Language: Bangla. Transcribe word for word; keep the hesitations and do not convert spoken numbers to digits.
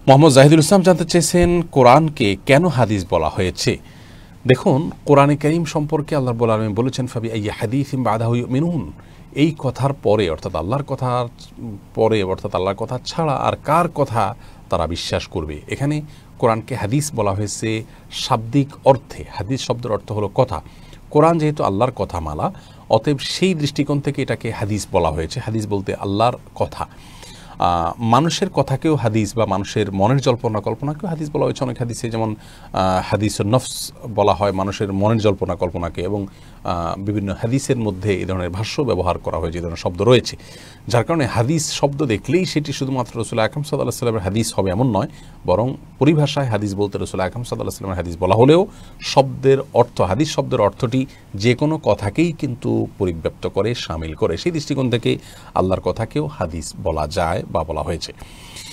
মোহাম্মদ জাহিদুল ইসলাম জানতে চেয়েছেন কোরআনকে কেন হাদিস বলা হয়েছে। দেখুন, কোরআনে কারীম সম্পর্কে আল্লাহ রাব্বুল আলামিন বলেছেন ফাবি আইয়ি হাদিসিন বাদাহু ইউমিনুন, এই কথার পরে অর্থাৎ আল্লাহর কথার পরে অর্থাৎ আল্লাহর কথা ছাড়া আর কার কথা তারা বিশ্বাস করবে। এখানে কোরআনকে হাদিস বলা হয়েছে শাব্দিক অর্থে। হাদিস শব্দের অর্থ হলো কথা। কোরআন যেহেতু আল্লাহর কথা মালা, অতএব সেই দৃষ্টিকোণ থেকে এটাকে হাদিস বলা হয়েছে। হাদিস বলতে আল্লাহর কথা। মানুষের কথাকেও হাদিস বা মানুষের মনের জল্পনা কল্পনাকেও হাদিস বলা হয়েছে অনেক হাদিসে, যেমন হাদিস নফস বলা হয় মানুষের মনের জল্পনা কল্পনাকে, এবং বিভিন্ন হাদিসের মধ্যে এই ধরনের ভাষ্য ব্যবহার করা হয়েছে, এই ধরনের শব্দ রয়েছে। যার কারণে হাদিস শব্দ দেখলেই সেটি শুধুমাত্র রাসূল আকরাম সাল্লাল্লাহু আলাইহি ওয়াসাল্লামের হাদিস হবে এমন নয়, বরং পরিভাষায় হাদিস বলতে রাসূল আকরাম সাল্লাল্লাহু আলাইহি ওয়াসাল্লামের হাদিস বলা হলেও শব্দের অর্থ, হাদিস শব্দের অর্থটি যে কোনো কথাকেই কিন্তু পরিব্যাপ্ত করে, শামিল করে। সেই দৃষ্টিকোণ থেকে আল্লাহর কথাকেও হাদিস বলা যায় বা বলা হয়েছে।